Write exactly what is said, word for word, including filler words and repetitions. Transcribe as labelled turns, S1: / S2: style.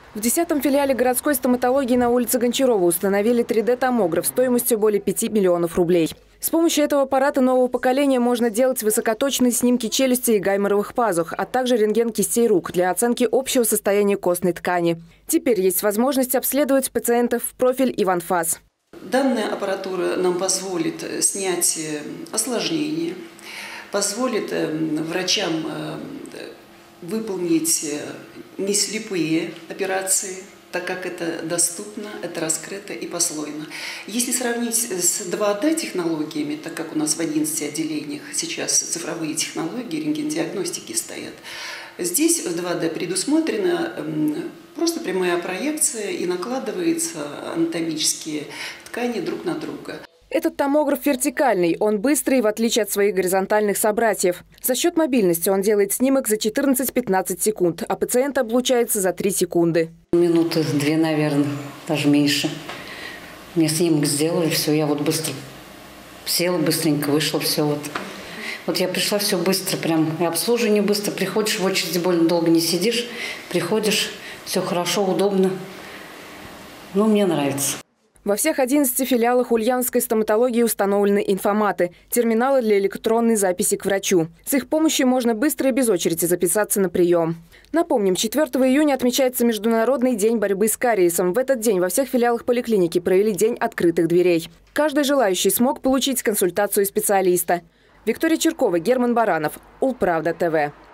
S1: В десятом филиале городской стоматологии на улице Гончарова установили три дэ томограф стоимостью более пяти миллионов рублей. С помощью этого аппарата нового поколения можно делать высокоточные снимки челюсти и гайморовых пазух, а также рентген кистей рук для оценки общего состояния костной ткани. Теперь есть возможность обследовать пациентов в профиль и в анфас.
S2: Данная аппаратура нам позволит снять осложнения, позволит врачам выполнить не слепые операции, так как это доступно, это раскрыто и послойно. Если сравнить с два дэ технологиями, так как у нас в одиннадцати отделениях сейчас цифровые технологии, рентгендиагностики стоят, здесь в два дэ предусмотрена просто прямая проекция и накладываются анатомические ткани друг на друга.
S1: Этот томограф вертикальный, он быстрый, в отличие от своих горизонтальных собратьев. За счет мобильности он делает снимок за четырнадцать-пятнадцать секунд, а пациент облучается за три секунды.
S3: Минуты две, наверное, даже меньше. Мне снимок сделали, все, я вот быстро села, быстренько вышла, все вот. Вот я пришла, все быстро, прям и обслуживание быстро. Приходишь в очереди, больно долго не сидишь, приходишь, все хорошо, удобно. Ну, мне нравится.
S1: Во всех одиннадцати филиалах ульяновской стоматологии установлены информаты – терминалы для электронной записи к врачу. С их помощью можно быстро и без очереди записаться на прием. Напомним, четвёртого июня отмечается Международный день борьбы с кариесом. В этот день во всех филиалах поликлиники провели день открытых дверей. Каждый желающий смог получить консультацию специалиста. Виктория Черкова, Герман Баранов, Улправда ТВ.